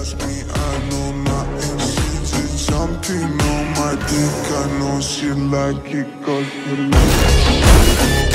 ask me, I know nothing. She's jumping on my dick, I know she like it 'cause you like it.